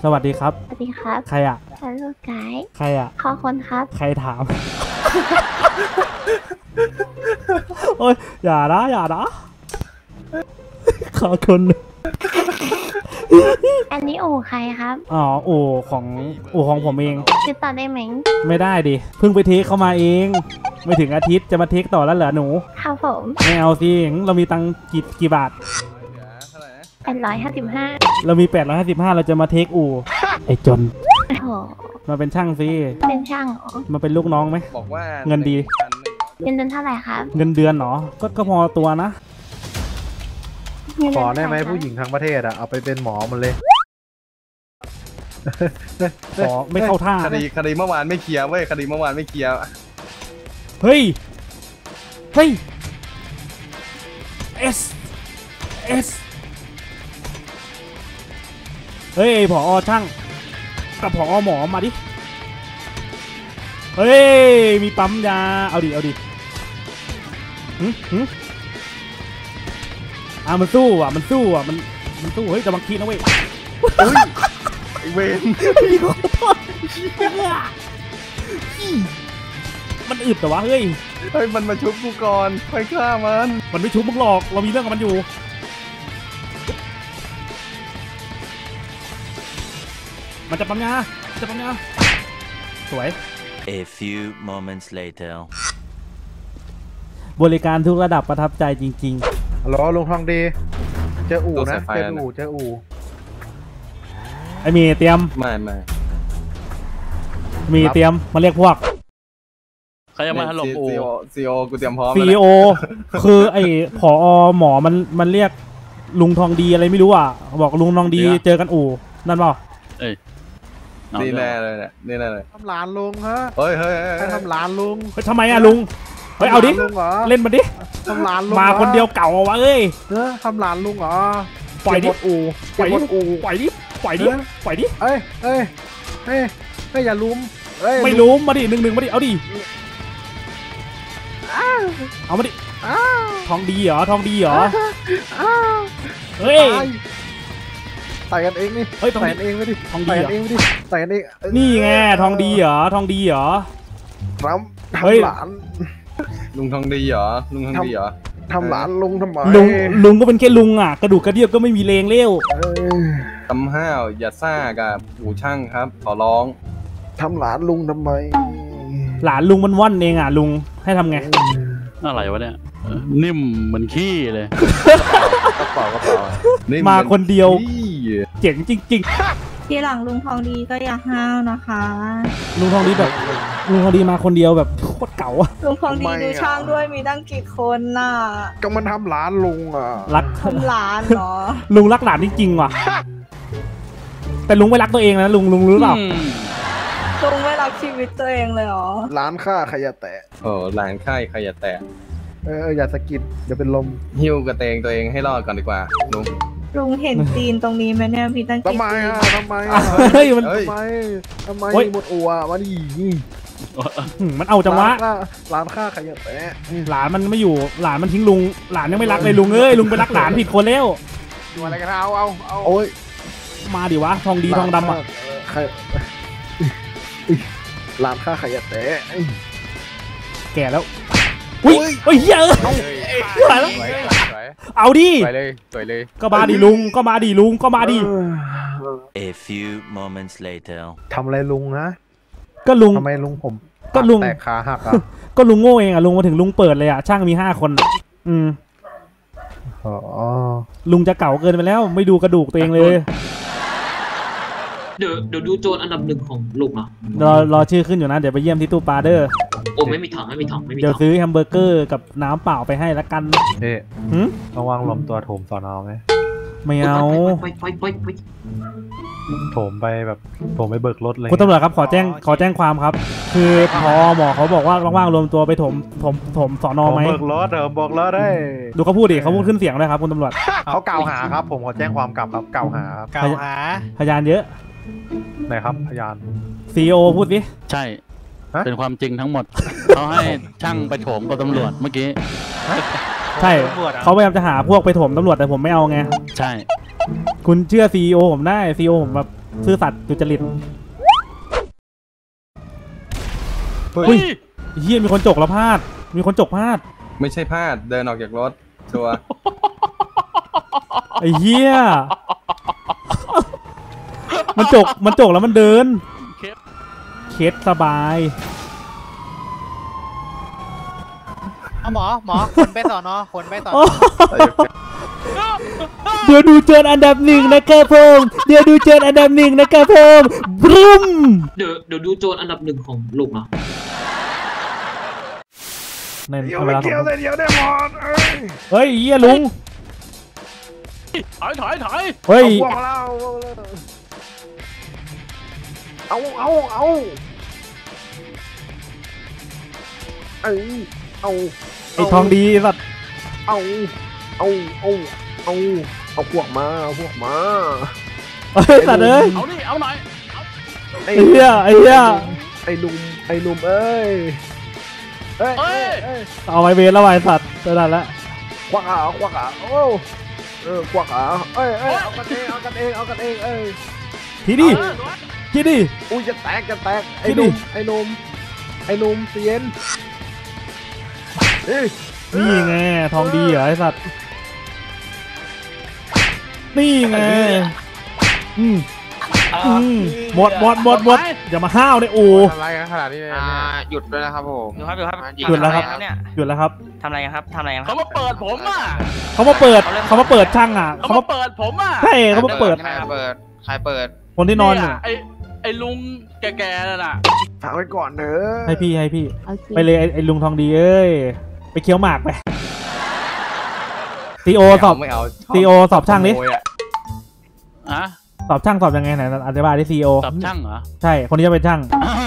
สวัสดีครับสวัสดีครับใครอะฮัลโหลไกด์ใครอะขอคนครับใครถาม โอ้ยอย่านะขอคนอันนี้อู่ใครครับอ๋ออู่ของผมเองติดต่อได้ไหมไม่ได้ดิเพิ่งไปเทคเข้ามาเองไม่ถึงอาทิตย์จะมาเทคต่อแล้วเหรอหนูครับผมไม่เอาสิเรามีตังค์กี่บาท 855 เรามี855เราจะมาเทคอู่ไอ้จนโอ้โหมาเป็นช่างสิเป็นช่างเหรอมาเป็นลูกน้องไหมบอกว่าเงินดีเงินเดือนเท่าไหร่ครับเงินเดือนเหรอก็พอตัวนะขอได้ไหมผู้หญิงทั้งประเทศอะเอาไปเป็นหมอมันเลยขอไม่เข้าท่าคดีเมื่อวานไม่เคลียร์เว้ยคดีเมื่อวานไม่เคลียร์เฮ้ยS เฮ้ยผอช่างกับผอหมอมาดิเฮ้ยมีปั๊มยาเอาดิมันสู้อ่ะมันสู้เฮ้ยจะบังคีนะเว้ยเวนมันอึดแต่วะเฮ้ยมันมาชุบกูก่อนไปฆ่ามันไม่ชุบมึงหรอกเรามีเรื่องกับมันอยู่มันจะปั๊มยาสวย A few moments later บริการทุกระดับประทับใจจริงๆฮัลโหลลุงทองดีเจออู่นะเจออู่ไอมีเตรียมไม่มีเตรียมมาเรียกพวกใครจะมาถล่มอู่ซีโอกูเตรียมพร้อมซีโอคือไอผอหมอมันเรียกลุงทองดีอะไรไม่รู้อ่ะบอกลุงทองดีเจอกันอู่นั่นเปล่านี่แน่เลยเนี่ยนี่แน่เลยทำหลานลุงฮะเฮ้ยทำหลานลุงทำไมอะลุงเฮ้ยเอาดิเล่นมาดิทำหลานลุงมาคนเดียวเก่าวะเอ้ยทำหลานลุงเหรอปล่อยดิปล่อยดิเอ้ยอย่าลุมไม่ลุมมาดิ1-1มาดิเอาดิเอามาดิทองดีเหรอเฮ้ยใส่กันเองนี่เฮ้ยใส่กันเองไม่ดิทองดีใส่กันเองไม่ดิใส่กันเองนี่ไงทองดีเหรอทำหลานลุงทองดีเหรอทำหลานลุงทำไมลุงก็เป็นแค่ลุงอ่ะกระดูกกระเดี่ยวก็ไม่มีแรงเลี้ยวทำห้าวอย่าซ่ากับอู่ช่างครับขอร้องทำหลานลุงทำไมหลานลุงมันว่อนเองอ่ะลุงให้ทำไงอะไรวะเนี่ยนิ่มเหมือนขี้เลยกระเป๋ามาคนเดียวเจ๋งจริงๆทีหลังลุงทองดีก็อย่าห้าวนะคะลุงทองดีมาคนเดียวแบบโคตรเก๋าอะลุงทองดีดูช่างด้วยมีตั้งกี่คนน่ะก็มันทำหลานลุงอ่ะรักทำหลานเหรอลุงรักหลานจริงๆว่ะแต่ลุงไม่รักตัวเองนะลุงรู้เปล่าลุงไม่รักชีวิตตัวเองเลยเหรอร้านค่าขยะแตะร้านค่าขยะแตะอย่าสะกิดอย่าเป็นลมหิ้วกระเตงตัวเองให้รอดก่อนดีกว่าลุงเห็นตีนตรงนี้ไหมเนี่ยพี่ตั้งกี่ทำไมเฮ้ยมันทำไมหมดอัวมาดิมันเอาจังวะร้านค่าขยะแตะหลานมันไม่อยู่หลานมันทิ้งลุงหลานยังไม่รักเลยลุงลุงไปรักหลานผิดคนแล้วดูอะไรกันเอาโอ้ยมาดิวะทองดีทองดำอ่ะร้านค่าขยะแตะแก่แล้วอุ้ยเฮ้ยเอาดิสวยเลยก็มาดิลุงก็มาดิ A few moments later ทำอะไรลุงนะก็ลุงทำไมลุงผมก็ลุงแตกขาหักอ่ะก็ลุงโง่เองอ่ะลุงมาถึงลุงเปิดเลยอ่ะช่างมี5 คนลุงจะเก่าเกินไปแล้วไม่ดูกระดูกตัวเองเลยเดี๋ยวดูโจรอันดับ1ของลุงอ่ะรอชื่อขึ้นอยู่นะเดี๋ยวไปเยี่ยมที่ตู้ปลาเด้อโอ้ไม่มีถังเดี๋ยวซื้อแฮมเบอร์เกอร์กับน้ำเปล่าไปให้ละกันระวังลมตัวโถมสอนอไหมไม่เอาไปโถมไปแบบโถมไปเบิกรถเลยคุณตำรวจครับขอแจ้งความครับคือพอหมอเขาบอกว่าว่างๆรวมตัวไปถมสอนอไหมเบิกรถบอกรถได้ดูเขาพูดดิเขาพูดขึ้นเสียงเลยครับคุณตำรวจเขากล่าวหาครับผมขอแจ้งความกลับครับกล่าวหาพยานเยอะไหนครับพยาน CEO พูดสิใช่เป็นความจริงทั้งหมดเขาให้ช่างไปโถมกับตำรวจเมื่อกี้ใช่เขาพยายามจะหาพวกไปโถมตำรวจแต่ผมไม่เอาไงใช่คุณเชื่อ CEO ผมได้ CEO ผมแบบซื่อสัตย์สุจริตเฮ้เฮ้ยยเฮียมีคนจกแล้วพลาดมีคนจกพลาดไม่ใช่พลาดเดินออกจากรถชัวร์ไอ้เฮียมันจกแล้วมันเดินเคสสบายเอาหมอคนไปสอนอคนไปสอนอเดี๋ยวดูเจออันดับหนึ่งนะครับผมเดี๋ยวดูเจออันดับหนึ่งนะครับผมบรึ้มเดี๋ยวดูโจรอันดับหนึ่งของลุงเนาะในเวลาเฮ้ยเฮียลุงถอยเฮ้ยเอาไอ้ทองดีสัตว์เอาพวกมาเฮ้ยสัตว์เอ้ยเอาดิเอาหน่อยไอ้เหี้ยไอ้หนุ่มเอ้ยเอาไว้เวรแล้วไอ้สัตว์เท่านั้นละควักขาควักขาเอากันเองทีดิทีดิอุ้ยจะแตกไอ้หนุ่มเตียนนี่ไงทองดีเหรอไอ้สัตว์นี่ไงหมดอย่ามาห้าวในอู่อะไรกันขนาดนี้หยุดด้วยนะครับผมหยุดแล้วครับทำอะไรครับเขามาเปิดผมอ่ะเขามาเปิดช่างอ่ะเขามาเปิดผมอ่ะใช่เขามาเปิดใครเปิดคนที่นอนอยู่ไอ้ลุงแก่ๆนั่นน่ะฝากไว้ก่อนเถอะให้พี่ไปเลยไอ้ลุงทองดีเอ้ยไปเคี้ยวหมากไปซีโอสอบช่างดิอะสอบช่างสอบยังไงไหนอธิบายที่ซีโอสอบช่างเหรอใช่คนนี้จะเป็นช่าง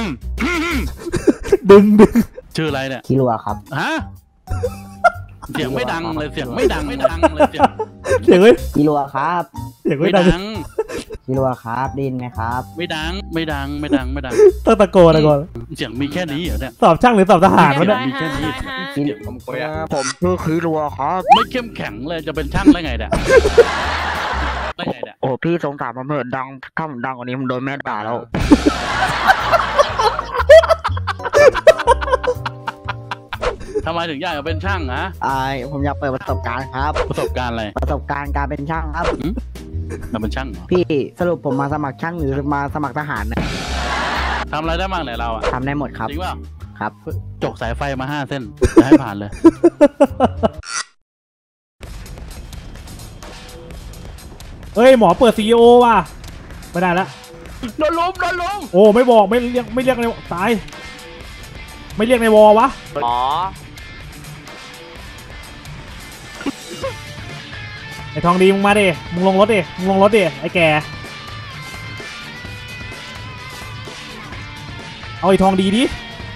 ดึงชื่ออะไรเนี่ยคิรัวครับฮะเสียงไม่ดังเลยเสียงไม่ดังเลยเสียงเว้ยคิรัวครับเสียงไม่ไม่ดัดังงคิรัวครับได้ยินไหมครับไม่ดังต้องตะโกนเสียงมีแค่นี้เหรอเนี่ยสอบช่างหรือสอบทหารวะเนี่ยมีแค่นี้ผมชื่อคิรัวครับไม่เข้มแข็งเลยจะเป็นช่างได้ไงเนี่ยโอ้พี่สงสารผมเถอะดังถ้าผมดังกว่านี้ผมโดนแม่ด่าแล้วทำไมถึงอยากจะเป็นช่างฮะผมอยากเปิดประสบการณ์ครับประสบการณ์อะไรประสบการณ์การเป็นช่างครับเราเป็นช่างเหรอพี่สรุปผมมาสมัครช่างหรือมาสมัครทหารเนี่ยทำอะไรได้บ้างไหนเราอะทำได้หมดครับจริงเปล่าครับจกสายไฟมา5 เส้นจะให้ผ่านเลยเฮ้ยหมอเปิดซีโอว่ะไม่ได้ละโดนล้มโอ้ไม่บอกไม่เรียกในตายไม่เรียกในวอวะอ๋อไอ้ทองดีมึงมาดิมึงลงรถดิไอ้แกเอาไอ้ทองดีดิ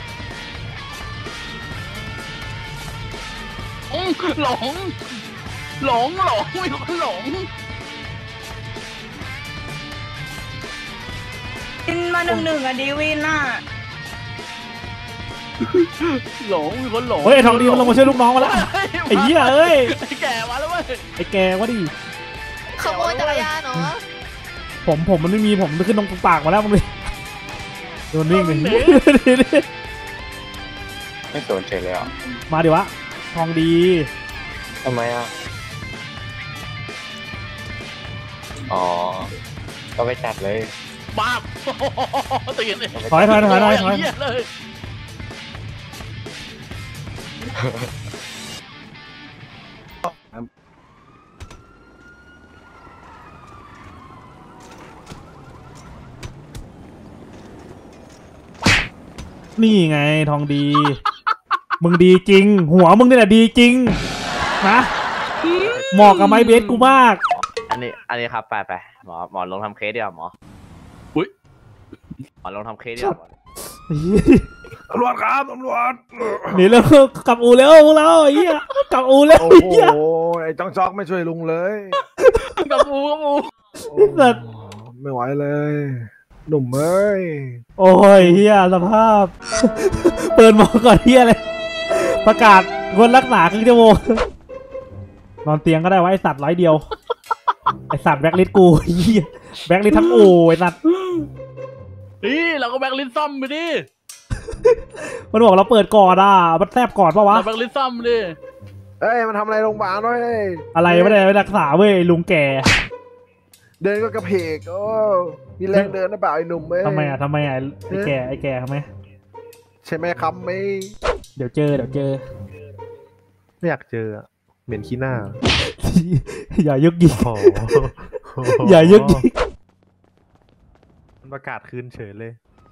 หลงมีคนหลงวินมา1-1อ่ะดีวินน่ะมีคนหลงเฮ้ยไอ้ทองดีมันลงมาช่วยลูกน้องมาแล้วไอ้เหี้ยเอ้ยไอ้แก่มาแล้วเว้ยไอ้แกวะดิขโมยจักรยานเหรอผมมันไม่มีผมไปขึ้นตรงปากมาแล้วมึงเลยโดนวิ่งเลยไม่สนใจเลยอ่ะมาดิวะทองดีทำไมอ่ะอ๋อก็ไปจัดเลยบ้าตื่นเลยถอยเหี้ยเลยนี่ไงทองดี มึงดีจริง หัวมึงนี่แหละดีจริงนะเหมาะกับไม้เบสกูมากอันนี้ครับไปหมอลงทำเคสดีกว่าหมออุ๊ยหมอลงทำเคสดีกว่าตำรวจครับตำรวจหนีแล้วกลับอู่แล้วพวกเราไอ้เหี้ยกลับอู่แล้วโอ้ไอ้โหเหี้ยไอ้จ้องจอกไม่ช่วยลุงเลยกับอูสัตว์ไม่ไหวเลย หนุ่มเอ้ยโอ้ยเฮียสภาพ เปิดหมอก่อนเฮียเลยประกาศคนรักหนาครึ่งชั่วโมงนอนเตียงก็ได้ไว้ไอ้สัตว์ร้อยเดียวไอสัตว์แบ็คลิสต์กูเหี้ยแบ็คลิสต์ทั้งโอไอสัตว์นี่เราก็แบ็คลิสต์ซ่อมไปดิมันบอกเราเปิดก่อนอ่ะมันแทบก่อนปะวะเราแบ็คลิสต์ซ่อมดิเอ้ยมันทำอะไรโรงพยาบาลด้วยอะไรไม่ได้ไปรักษาเว้ยลุงแก่เดินก็กระเพกโอ้มีแรงเดินหรือเปล่าไอ้หนุ่มเอ้ยทำไมอ่ะไอแก่ทำไมใช่ไหมครับไม่เดี๋ยวเจอไม่อยากเจออะเหม็นขี้หน้าอย่ายุกยิกโอ้อย่ายุกยิกมันประกาศคืนเฉยเลย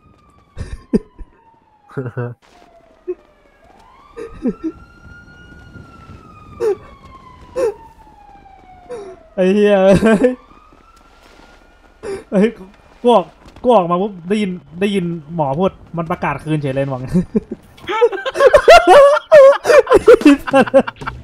ไอ้เหี้ยเฮ้ยกูออกมาปุ๊บได้ยินหมอพูดมันประกาศคืนเฉยเลยหวัง